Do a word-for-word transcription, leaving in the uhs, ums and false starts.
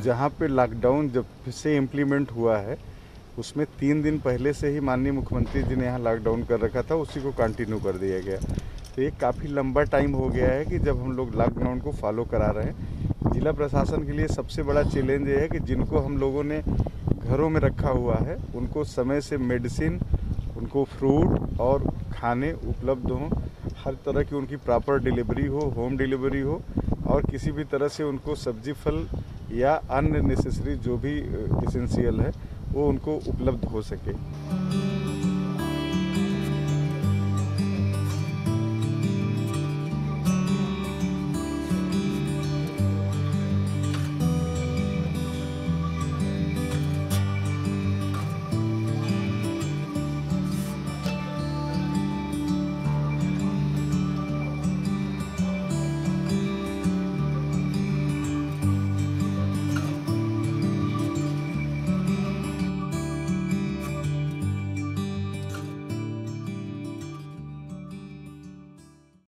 जहाँ पे लॉकडाउन जब से इम्प्लीमेंट हुआ है उसमें तीन दिन पहले से ही माननीय मुख्यमंत्री जी ने यहाँ लॉकडाउन कर रखा था, उसी को कंटिन्यू कर दिया गया। तो ये काफ़ी लंबा टाइम हो गया है कि जब हम लोग लॉकडाउन को फॉलो करा रहे हैं। जिला प्रशासन के लिए सबसे बड़ा चैलेंज ये है कि जिनको हम लोगों ने घरों में रखा हुआ है उनको समय से मेडिसिन, उनको फ्रूट और खाने उपलब्ध हों, हर तरह की उनकी प्रॉपर डिलीवरी हो, होम डिलीवरी हो, और किसी भी तरह से उनको सब्जी फल या अन्य नेसेसरी जो भी एसेंशियल है वो उनको उपलब्ध हो सके।